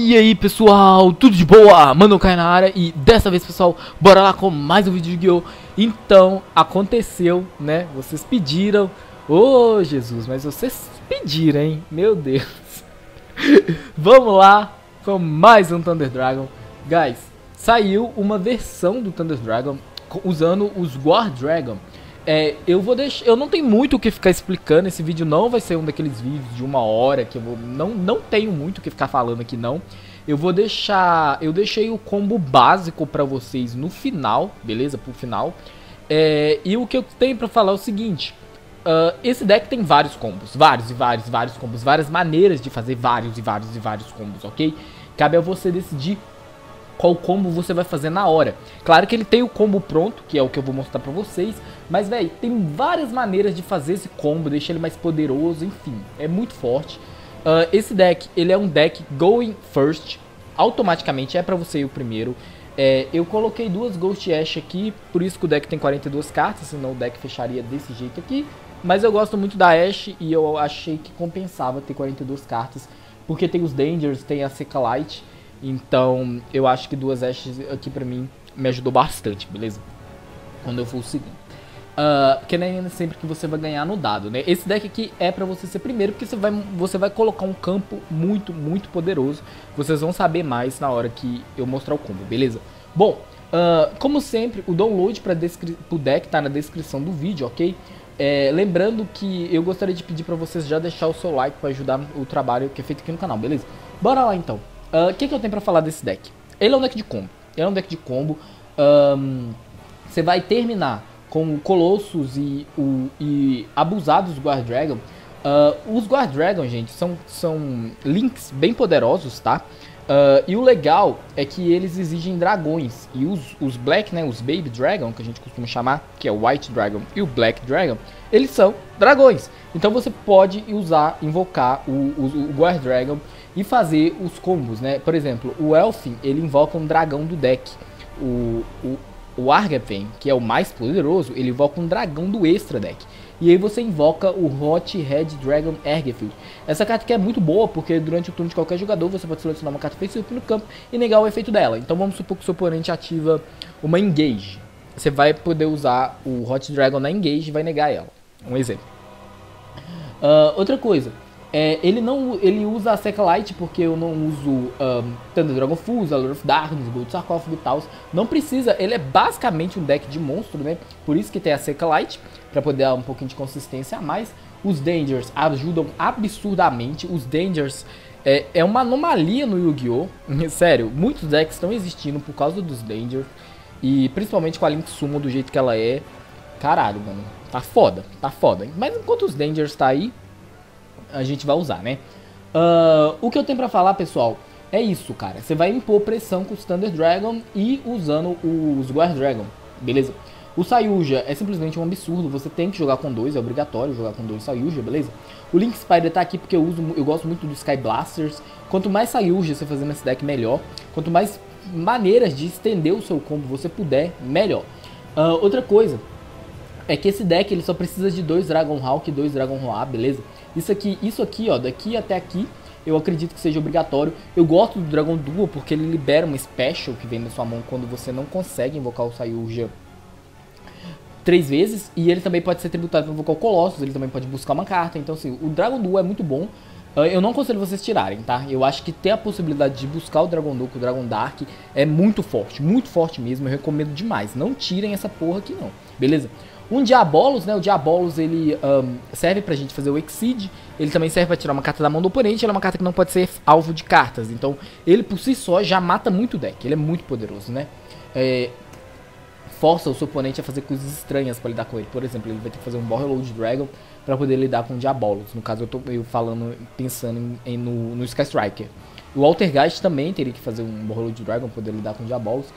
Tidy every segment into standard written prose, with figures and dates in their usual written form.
E aí pessoal, tudo de boa? Mano, cai na área e dessa vez pessoal, bora lá com mais um vídeo de Yu-Gi-Oh! Então, aconteceu, né? Vocês pediram. Ô Jesus, mas vocês pediram, hein? Meu Deus. Vamos lá com mais um Thunder Dragon. Guys, saiu uma versão do Thunder Dragon usando os War Dragon. Eu não tenho muito o que ficar explicando. Esse vídeo não vai ser um daqueles vídeos de 1 hora que eu vou, não tenho muito o que ficar falando aqui não. Eu deixei o combo básico pra vocês no final, beleza? Pro final. E o que eu tenho pra falar é o seguinte. Esse deck tem vários combos, vários combos, várias maneiras de fazer vários combos, ok? Cabe a você decidir qual combo você vai fazer na hora. Claro que ele tem o combo pronto, que é o que eu vou mostrar pra vocês. Mas, velho, tem várias maneiras de fazer esse combo, deixar ele mais poderoso, enfim. É muito forte. Esse deck, ele é um deck going first. Automaticamente é pra você ir o primeiro. Eu coloquei 2 Ghost Ash aqui, por isso que o deck tem 42 cartas, senão o deck fecharia desse jeito aqui. Mas eu gosto muito da Ash e eu achei que compensava ter 42 cartas, porque tem os Dangers, tem a Seca Light. Então, eu acho que 2 Ashes aqui pra mim me ajudou bastante, beleza? Quando eu for o segundo. Porque nem é sempre que você vai ganhar no dado, né? Esse deck aqui é pra você ser primeiro, porque você vai colocar um campo muito poderoso. Vocês vão saber mais na hora que eu mostrar o combo, beleza? Bom, como sempre, o download pro deck tá na descrição do vídeo, ok? Lembrando que eu gostaria de pedir pra vocês já deixar o seu like pra ajudar o trabalho que é feito aqui no canal, beleza? Bora lá então. O que eu tenho pra falar desse deck? Ele é um deck de combo. Você vai terminar com o Colossus e Abusados Guard Dragon. Os Guard Dragon, gente, são links bem poderosos, tá? E o legal é que eles exigem dragões. E os Black, né, os Baby Dragon, que a gente costuma chamar, que é o White Dragon e o Black Dragon, eles são dragões. Então você pode invocar o Guard Dragon e fazer os combos, né? Por exemplo, o Elfin, ele invoca um dragão do deck. O Argapen, que é o mais poderoso, ele invoca um dragão do extra deck. E aí você invoca o Hot Red Dragon Ergefield. Essa carta aqui é muito boa, porque durante o turno de qualquer jogador, você pode selecionar uma carta face-up no campo e negar o efeito dela. Então vamos supor que o seu oponente ativa uma Engage. Você vai poder usar o Hot Dragon na Engage e vai negar ela. Um exemplo. Outra coisa. Ele usa a Seca Light, porque eu não uso Thunder Dragon Fuse, Lord of Darkness, Gold Sarcófago e tal. Não precisa, ele é basicamente um deck de monstro, né? Por isso que tem a Seca Light, pra poder dar um pouquinho de consistência a mais. Os Dangers ajudam absurdamente. Os Dangers é uma anomalia no Yu-Gi-Oh! Sério, muitos decks estão existindo por causa dos Dangers. E principalmente com a Link Summon do jeito que ela é. Caralho, mano, tá foda. Mas enquanto os Dangers tá aí, a gente vai usar, né? O que eu tenho pra falar, pessoal, é isso, cara. Você vai impor pressão com os Thunder Dragon e usando os Guard Dragon, beleza? O Sayuja é simplesmente um absurdo. Você tem que jogar com 2, é obrigatório jogar com 2 Sayuja, beleza? O Link Spider tá aqui porque eu gosto muito dos Sky Blasters. Quanto mais Sayuja você fazer nesse deck, melhor. Quanto mais maneiras de estender o seu combo você puder, melhor. Outra coisa é que esse deck ele só precisa de 2 Dragon Hawk e 2 Dragon Roar, beleza? Isso aqui, ó, daqui até aqui, eu acredito que seja obrigatório. Eu gosto do Dragon Duel porque ele libera uma Special que vem na sua mão quando você não consegue invocar o Sayuja 3 vezes. E ele também pode ser tributado para invocar o Colossus, ele também pode buscar uma carta. Então assim, o Dragon Duel é muito bom. Eu não aconselho vocês tirarem, tá? Eu acho que ter a possibilidade de buscar o Dragon Duel com o Dragon Dark é muito forte mesmo. Eu recomendo demais. Não tirem essa porra aqui não, beleza? Um Diabolos, né? O Diabolos ele serve pra gente fazer o Exceed. Ele também serve pra tirar uma carta da mão do oponente. Ele é uma carta que não pode ser alvo de cartas. Então ele por si só já mata muito o deck. Ele é muito poderoso, né? Força o seu oponente a fazer coisas estranhas pra lidar com ele. Por exemplo, ele vai ter que fazer um Borreload Dragon pra poder lidar com o Diabolos. No caso eu tô pensando no Sky Striker. O Altergeist também teria que fazer um Borreload Dragon pra poder lidar com o Diabolos.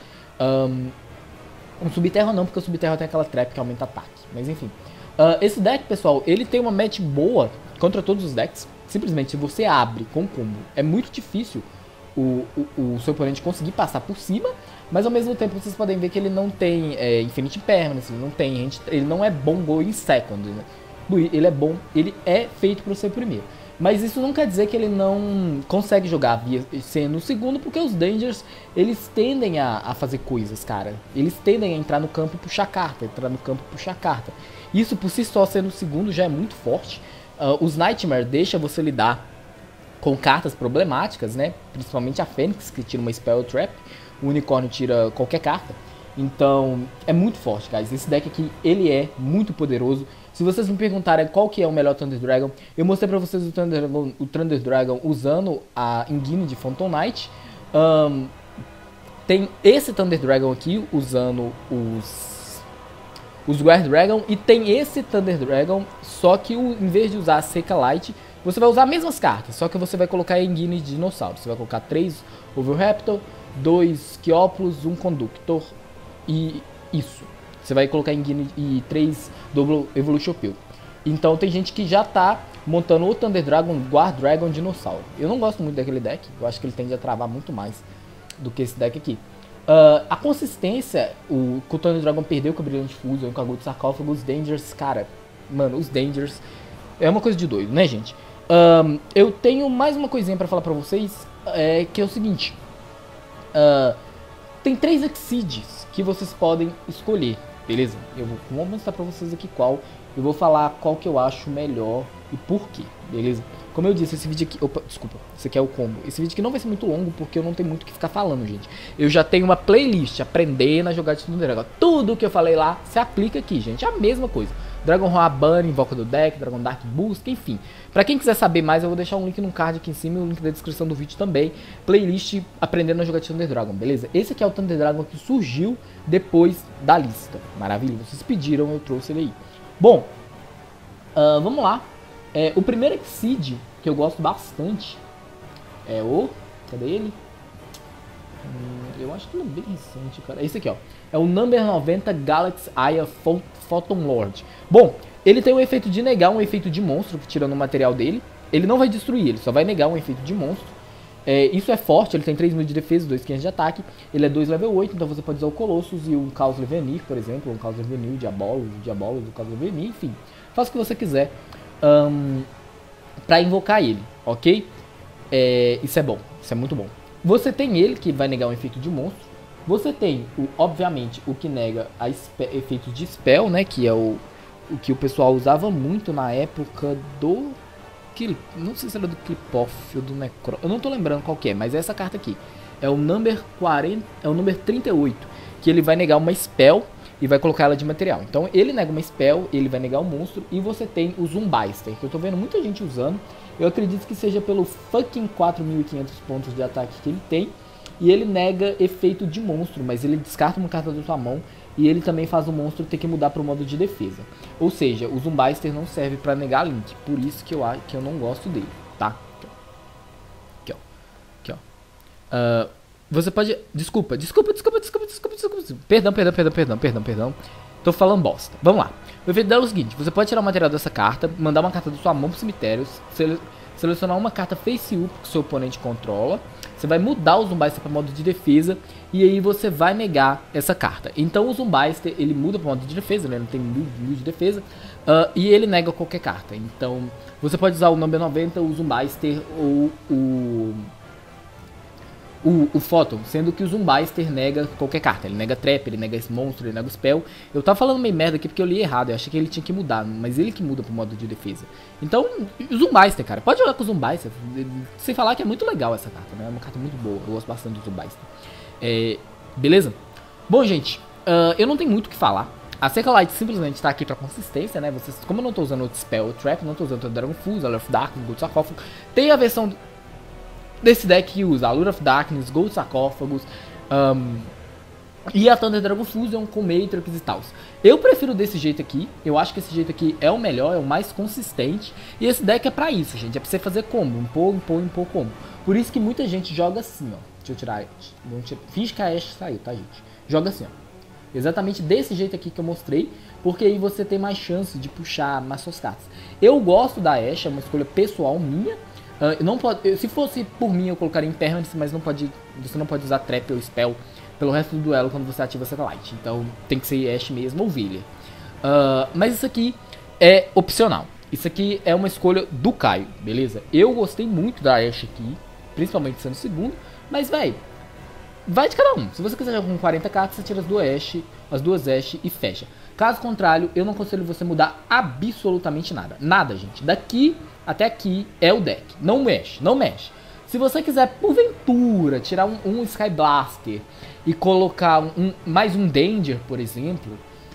Um Subterra não, porque o Subterra tem aquela trap que aumenta ataque. Mas enfim. Esse deck, pessoal, ele tem uma match boa contra todos os decks. Simplesmente, se você abre com combo, é muito difícil o seu oponente conseguir passar por cima. Mas ao mesmo tempo, vocês podem ver que ele não tem Infinite Permanence, ele não é bom go em second, né? Ele é bom, ele é feito para ser primeiro. Mas isso não quer dizer que ele não consegue jogar sendo o segundo, porque os Dangers, eles tendem a fazer coisas, cara. Eles tendem a entrar no campo e puxar carta, Isso por si só, sendo o segundo, já é muito forte. Os Nightmare deixa você lidar com cartas problemáticas, né? Principalmente a Fênix, que tira uma Spell Trap. O Unicórnio tira qualquer carta. Então, é muito forte, guys. Esse deck aqui, ele é muito poderoso. Se vocês me perguntarem qual que é o melhor Thunder Dragon, eu mostrei pra vocês o Thunder Dragon usando a Engine de Phantom Knight. Tem esse Thunder Dragon aqui, usando os Guard Dragon. E tem esse Thunder Dragon, só que em vez de usar a Seca Light, você vai usar as mesmas cartas, só que você vai colocar a Engine de Dinossauro. Você vai colocar 3 Overraptor, 2 Kioplus, 1 Conductor e isso. Você vai colocar Engine e 3 Double Evolution Pill. Então tem gente que já tá montando o Thunder Dragon, Guard Dragon, Dinossauro. Eu não gosto muito daquele deck, eu acho que ele tende a travar muito mais do que esse deck aqui. A consistência, o Thunder Dragon perdeu com a Brilliant Fusion, com a Gold Sarcófago, os Dangers, cara, mano, os Dangers é uma coisa de doido, né, gente? Eu tenho mais uma coisinha pra falar pra vocês, que é o seguinte. Tem 3 Exceeds que vocês podem escolher, beleza? Eu vou mostrar pra vocês aqui qual. Eu vou falar qual que eu acho melhor e por quê, beleza? Como eu disse, esse vídeo aqui... Opa, desculpa, esse aqui é o combo. Esse vídeo aqui não vai ser muito longo, porque eu não tenho muito o que ficar falando, gente. Eu já tenho uma playlist, aprendendo a jogar de Thunder Dragon. Tudo que eu falei lá, se aplica aqui, gente. É a mesma coisa. Dragon Roar Bunny, Invoca do Deck, Dragon Dark Busca, enfim. Pra quem quiser saber mais, eu vou deixar um link no card aqui em cima e o link da descrição do vídeo também. Playlist Aprendendo a Jogar de Thunder Dragon, beleza? Esse aqui é o Thunder Dragon que surgiu depois da lista. Maravilha, vocês pediram, eu trouxe ele aí. Bom, vamos lá. O primeiro Exceed que eu gosto bastante é o... Cadê ele? Eu acho que ele é bem recente, cara. Esse aqui, ó. É o Number 90 Galaxy Aya Photon Lord. Bom, ele tem o efeito de negar um efeito de monstro, tirando o material dele. Ele não vai destruir, ele só vai negar um efeito de monstro. Isso é forte, ele tem 3.000 de defesa, 2.500 de ataque. Ele é 2 level 8, então você pode usar o Colossus e o Chaos Levenir, por exemplo. O Chaos Levenir, o Diabolos, o Chaos Levenir, enfim. Faça o que você quiser pra invocar ele, ok? Isso é bom, isso é muito bom. Você tem ele, que vai negar um efeito de monstro. Você tem, obviamente, o que nega efeitos de spell, né? Que é o que o pessoal usava muito na época do... Não sei se era do Clip-Off ou do Necro... Eu não tô lembrando qual que é, mas é essa carta aqui. É o number 40, é o número 38, que ele vai negar uma spell e vai colocar ela de material. Então ele nega uma spell, ele vai negar um monstro. E você tem o Zumbister, que eu tô vendo muita gente usando. Eu acredito que seja pelo fucking 4.500 pontos de ataque que ele tem. E ele nega efeito de monstro, mas ele descarta uma carta da sua mão. E ele também faz o monstro ter que mudar para o modo de defesa. Ou seja, o Zumbister não serve para negar Link. Por isso que eu não gosto dele, tá? Aqui, ó. Aqui, ó. Você pode... Desculpa. Perdão. Tô falando bosta. Vamos lá. O efeito dela é o seguinte. Você pode tirar o material dessa carta, mandar uma carta da sua mão pro cemitério, selecionar uma carta face up que o seu oponente controla. Você vai mudar o Zumbister para modo de defesa e aí você vai negar essa carta. Então o Zumbister, ele muda para modo de defesa, né? Não tem 1000 de defesa. E ele nega qualquer carta. Então você pode usar o number 90, o Zumbister ou o Photon, sendo que o Zumbister nega qualquer carta. Ele nega Trap, ele nega esse monstro, ele nega o Spell. Eu tava falando meio merda aqui porque eu li errado. Eu achei que ele tinha que mudar, mas ele que muda pro modo de defesa. Então, o Zumbister, cara. Pode jogar com o Zumbister. Sem falar que é muito legal essa carta, né? É uma carta muito boa. Eu gosto bastante do Zumbister. Beleza? Bom, gente, eu não tenho muito o que falar. A Seca Light simplesmente tá aqui pra consistência, né? Como eu não tô usando o Spell, o Trap, não tô usando o Dragon Fuse, Allure of Darkness, Gold Sarcófago. Tem a versão desse deck que usa Allure of Darkness, Gold Sarcófagos e a Thunder Dragon Fusion com Matrix e tal. Eu prefiro desse jeito aqui. Eu acho que esse jeito aqui é o melhor, é o mais consistente. E esse deck é pra isso, gente. É pra você fazer combo, impor combo. Por isso que muita gente joga assim, ó. Deixa eu tirar. Finge que a Ashe saiu, tá, gente? Joga assim, ó. Exatamente desse jeito aqui que eu mostrei. Porque aí você tem mais chance de puxar mais suas cartas. Eu gosto da Ashe, é uma escolha pessoal minha. Não pode, se fosse por mim eu colocaria Impermanence, mas você não pode usar Trap ou Spell pelo resto do duelo quando você ativa Seca Light. Então tem que ser Ashe mesmo ou Villian. Mas isso aqui é opcional. Isso aqui é uma escolha do Caio, beleza? Eu gostei muito da Ashe aqui, principalmente sendo segundo, mas, velho, vai de cada um. Se você quiser jogar com 40 cartas, você tira as duas Ashe e fecha. Caso contrário, eu não aconselho você mudar absolutamente nada. Nada, gente. Daqui até aqui é o deck. Não mexe, não mexe. Se você quiser, porventura, tirar um Sky Blaster e colocar mais um Danger, por exemplo,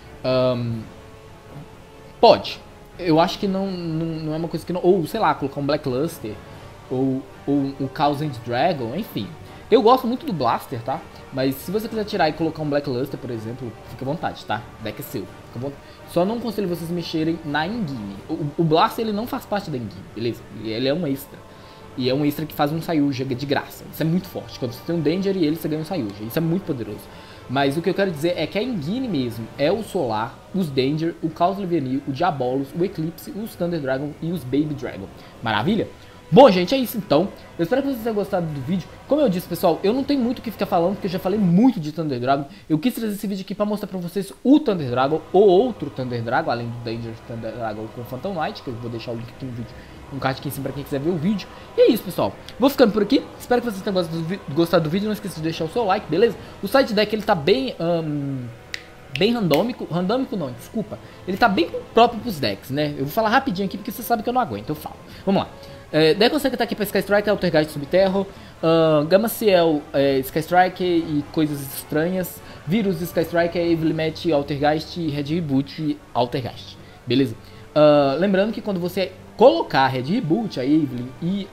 pode. Eu acho que não é uma coisa que não... Ou, sei lá, colocar um Black Luster, ou o Chaos End Dragon, enfim. Eu gosto muito do Blaster, tá? Mas se você quiser tirar e colocar um Black Luster, por exemplo, fica à vontade, tá? O deck é seu. Só não aconselho vocês mexerem na Engine. O Blaster, ele não faz parte da Engine, beleza? Ele é um extra. E é um extra que faz um Sayuja de graça. Isso é muito forte. Quando você tem um Danger e ele, você ganha um Sayuja. Isso é muito poderoso. Mas o que eu quero dizer é que a Engine mesmo é o Solar, os Danger, o Chaos Levianil, o Diabolos, o Eclipse, os Thunder Dragon e os Baby Dragon. Maravilha? Bom, gente, é isso então. Eu espero que vocês tenham gostado do vídeo. Como eu disse, pessoal, eu não tenho muito o que ficar falando, porque eu já falei muito de Thunder Dragon. Eu quis trazer esse vídeo aqui pra mostrar pra vocês o Thunder Dragon, ou outro Thunder Dragon, além do Danger Thunder Dragon com Phantom Knight, que eu vou deixar o link aqui no vídeo, um card aqui em cima pra quem quiser ver o vídeo. E é isso, pessoal. Vou ficando por aqui. Espero que vocês tenham gostado do vídeo. Não esqueça de deixar o seu like, beleza? O side deck, ele tá bem... bem randômico. Randômico não, desculpa. Ele tá bem próprio pros decks, né? Eu vou falar rapidinho aqui, porque você sabe que eu não aguento, eu falo. Vamos lá. Deck consegue estar aqui pra Sky Strike, Altergeist Subterror, Gamma Ciel, Sky Strike e coisas estranhas, Vírus, Sky Strike, Evil Match, Altergeist, Red Reboot, Altergeist, beleza? Lembrando que quando você colocar Red Reboot, a Evelyn e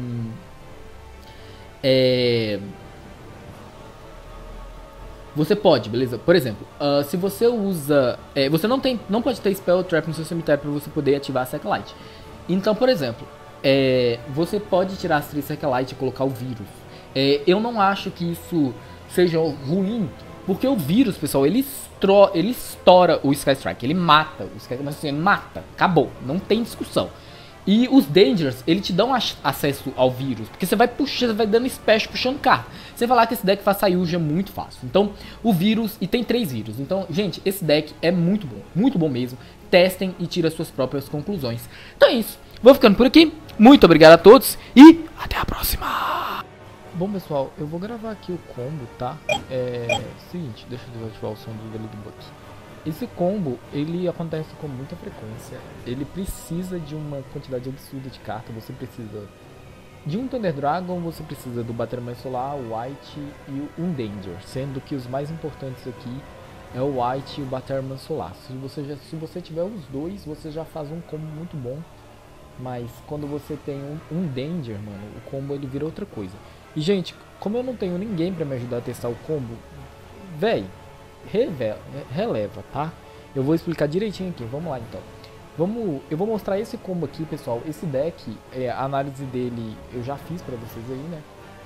você pode, beleza? Por exemplo, se você usa... você não pode ter Spell Trap no seu cemitério para você poder ativar a Sacklight. Então, por exemplo, você pode tirar as 3 Sacklight e colocar o Vírus. Eu não acho que isso seja ruim, porque o Vírus, pessoal, ele estoura o Sky Strike. Ele mata o Sky Strike, mas assim, mata, acabou, não tem discussão. E os Dangers, ele te dão acesso ao Vírus, porque você vai puxando, você vai dando special puxando carta. Você vai lá que esse deck faz Sayuja muito fácil. Então, o Vírus, e tem 3 Vírus. Então, gente, esse deck é muito bom mesmo. Testem e tirem as suas próprias conclusões. Então é isso, vou ficando por aqui. Muito obrigado a todos e até a próxima! Bom, pessoal, eu vou gravar aqui o combo, tá? Seguinte, deixa eu desativar o som do Buck. Esse combo, ele acontece com muita frequência. Ele precisa de uma quantidade absurda de cartas. Você precisa de um Thunder Dragon, você precisa do Battleman Solar, o White e um Danger. Sendo que os mais importantes aqui é o White e o Battleman Solar. Se você tiver os dois, você já faz um combo muito bom. Mas quando você tem um Danger, mano, o combo ele vira outra coisa. E, gente, como eu não tenho ninguém pra me ajudar a testar o combo, véi, releva, tá? Eu vou explicar direitinho aqui, vamos lá então. Eu vou mostrar esse combo aqui, pessoal. Esse deck, a análise dele eu já fiz pra vocês aí, né?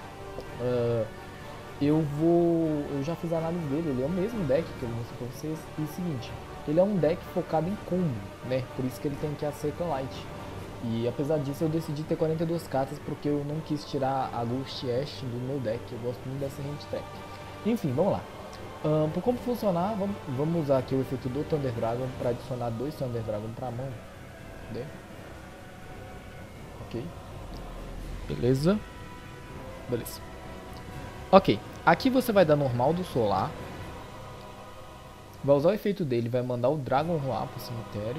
Eu já fiz a análise dele, ele é o mesmo deck que eu mostrei pra vocês. E o seguinte, ele é um deck focado em combo, né? Por isso que ele tem que acertar Light. E apesar disso eu decidi ter 42 cartas porque eu não quis tirar a Ghost Ash do meu deck. Eu gosto muito dessa hand track. Enfim, vamos lá. Por como funcionar, vamos usar aqui o efeito do Thunder Dragon para adicionar 2 Thunder Dragon para a mão. Cadê? Ok. Beleza. Ok. Aqui você vai dar normal do Solar. Vai usar o efeito dele, vai mandar o Dragon Roar pro cemitério.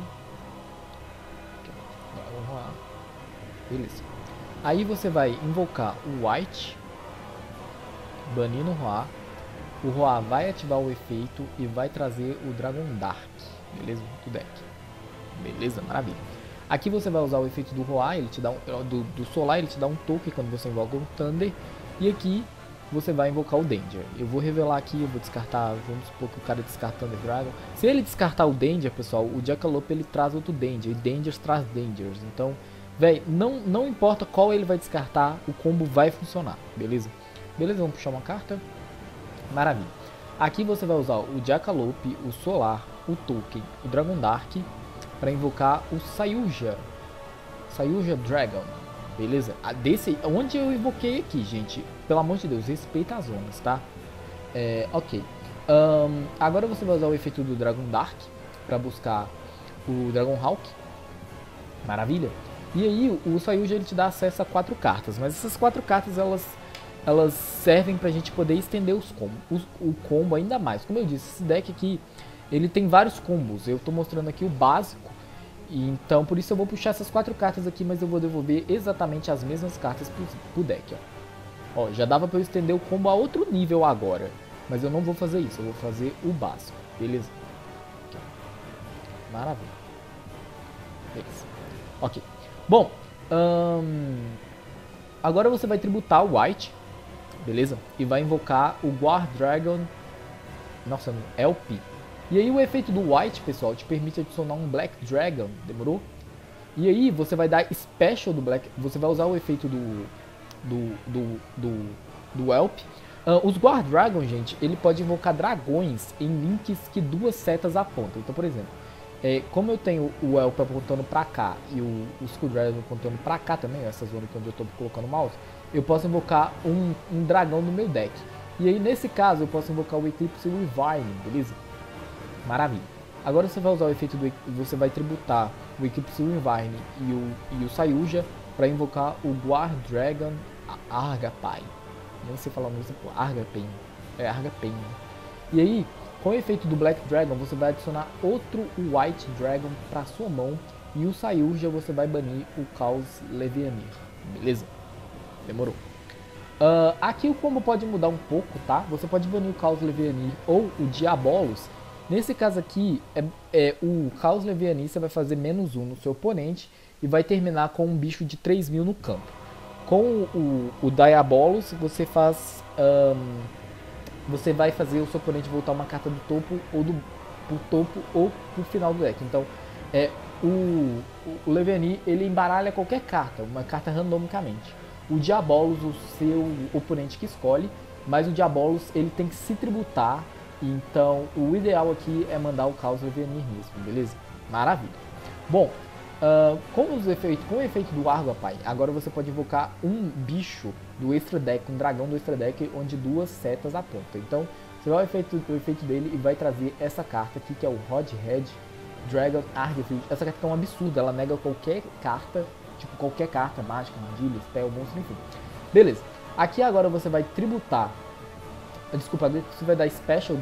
Dragon Roar. Beleza. Aí você vai invocar o White, banindo o Roar. O Roar vai ativar o efeito e vai trazer o Dragon Dark, beleza? Do deck. Beleza? Maravilha. Aqui você vai usar o efeito do Roar, ele te dá do Solar, ele te dá um toque quando você invoca o Thunder. E aqui você vai invocar o Danger. Eu vou revelar aqui, eu vou descartar, vamos supor que o cara descarta Thunder Dragon. Se ele descartar o Danger, pessoal, o Jackalope ele traz outro Danger, e Dangers traz Dangers. Então, velho, não importa qual ele vai descartar, o combo vai funcionar, beleza? Beleza, vamos puxar uma carta. Maravilha. Aqui você vai usar o Jackalope, o Solar, o Token, o Dragon Dark para invocar o Sayuja Dragon, beleza? Onde eu invoquei aqui, gente, pelo amor de Deus, respeita as zonas, tá? Ok. Agora você vai usar o efeito do Dragon Dark para buscar o Dragon Hawk. Maravilha? E aí o Sayuja ele te dá acesso a 4 cartas, mas essas 4 cartas elas servem pra gente poder estender os combos, o combo ainda mais. Como eu disse, esse deck aqui ele tem vários combos, eu tô mostrando aqui o básico, e então por isso eu vou puxar essas 4 cartas aqui, mas eu vou devolver exatamente as mesmas cartas pro deck, ó. Ó, já dava pra eu estender o combo a outro nível agora, mas eu não vou fazer isso, eu vou fazer o básico, beleza? Aqui, ó. Maravilha. Beleza. Ok. Bom, agora você vai tributar o White, beleza? E vai invocar o Guard Dragon, nossa, LP. E aí o efeito do White, pessoal, te permite adicionar um Black Dragon, demorou? E aí você vai dar Special do Black, você vai usar o efeito do Elp. Os Guard Dragon, gente, ele pode invocar dragões em links que 2 setas apontam. Então, por exemplo, como eu tenho o Elp apontando pra cá e o Screwdriver apontando pra cá também, essa zona aqui onde eu tô colocando o mouse, eu posso invocar um dragão no meu deck. E aí, nesse caso, eu posso invocar o Eclipse Revive, beleza? Maravilha. Agora você vai usar o efeito você vai tributar o Eclipse Revive e o Sayuja para invocar o Guard Dragon Argapai. Nem sei falar o nome, Argapen. É Argapen. E aí, com o efeito do Black Dragon, você vai adicionar outro White Dragon para sua mão e o Sayuja você vai banir o Caos Levianir. Beleza? Demorou. Aqui o combo pode mudar um pouco, tá? Você pode banir o Caos Levianir ou o Diabolos. Nesse caso aqui, o Caos Levianir você vai fazer -1 no seu oponente e vai terminar com um bicho de 3.000 no campo. Com o Diabolos, você faz... você vai fazer o seu oponente voltar uma carta do topo ou pro topo ou pro final do deck. Então, o Levianir, ele embaralha qualquer carta, uma carta randomicamente. O Diabolos, o seu oponente que escolhe, mas o Diabolos, ele tem que se tributar. Então, o ideal aqui é mandar o Caos Levianir mesmo, beleza? Maravilha. Bom, com o efeito do Argapai, agora você pode invocar um bicho do extra deck, um dragão do extra deck, onde 2 setas apontam. Então, você vai o efeito dele e vai trazer essa carta aqui, que é o Rodhead Dragon Argefleet. Essa carta é um absurdo, ela nega qualquer carta, tipo qualquer carta, mágica, armadilha, spell, monstro, enfim. Beleza. Aqui agora você vai tributar, desculpa, você vai dar Special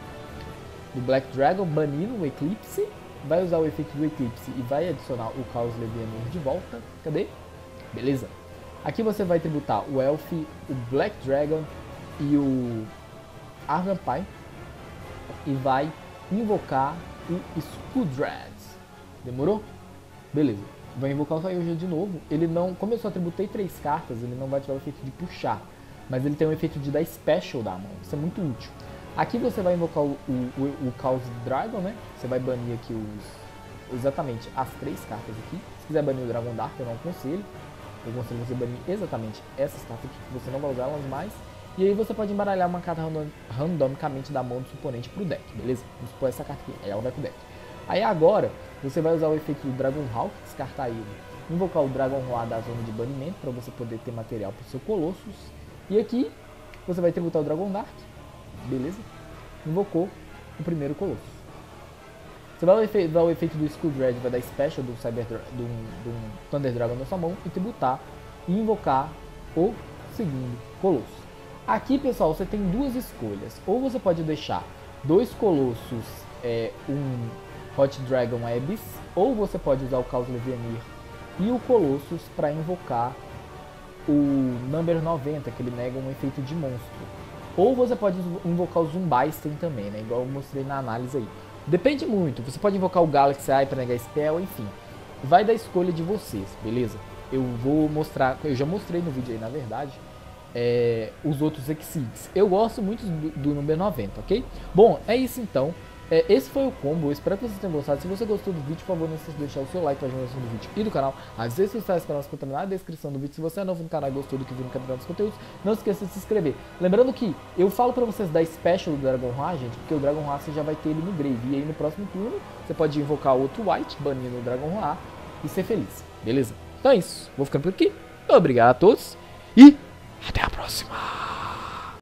do Black Dragon, banindo o Eclipse, vai usar o efeito do Eclipse e vai adicionar o Caos Levianir de volta. Cadê? Beleza. Aqui você vai tributar o Elf, o Black Dragon e o Argapai e vai invocar o Screwdriver. Demorou? Beleza. Vai invocar o Sayuja de novo. Ele não, como eu só tributei 3 cartas, ele não vai tirar o efeito de puxar, mas ele tem o efeito de dar Special da mão. Isso é muito útil. Aqui você vai invocar o Caos Dragon, né? Você vai banir aqui exatamente as 3 cartas aqui. Se quiser banir o Dragon Dark, eu não aconselho. Eu aconselho você banir exatamente essas cartas aqui, que você não vai usar elas mais. E aí você pode embaralhar uma carta randomicamente da mão do seu oponente pro deck, beleza? Vamos supor essa carta aqui, aí ela vai pro deck. Aí agora, você vai usar o efeito do Dragon Hawk, descartar ele. Invocar o Dragon Roar da zona de banimento, para você poder ter material pro seu Colossus. E aqui, você vai tributar o Dragon Dark. Beleza? Invocou o primeiro Colossus. Você vai dar o efeito do Screwdriver, vai dar Special do Thunder Dragon na sua mão e tributar e invocar o segundo Colossus. Aqui, pessoal, você tem 2 escolhas. Ou você pode deixar 2 Colossus, um Hot Dragon Abyss, ou você pode usar o Caos Levianir e o Colossus para invocar o Number 90, que ele nega um efeito de monstro. Ou você pode invocar o Zumbaisten também, né? Igual eu mostrei na análise aí. Depende muito. Você pode invocar o Galaxy Eye para negar Spell, enfim. Vai da escolha de vocês, beleza? Eu vou mostrar, eu já mostrei no vídeo aí, na verdade, os outros Exceeds. Eu gosto muito do número 90, ok? Bom, é isso então. Esse foi o combo, eu espero que vocês tenham gostado. Se você gostou do vídeo, por favor, não esqueça de deixar o seu like para a divulgação do vídeo e do canal. As redes sociais do canal estão na descrição do vídeo. Se você é novo no canal e gostou do que viu no canal dos conteúdos, não esqueça de se inscrever. Lembrando que eu falo para vocês da Special do Dragon Roar, gente, porque o Dragon Roar você já vai ter ele no Grave. E aí no próximo turno, você pode invocar outro White, banindo o Dragon Roar e ser feliz, beleza? Então é isso, vou ficando por aqui. Obrigado a todos e até a próxima!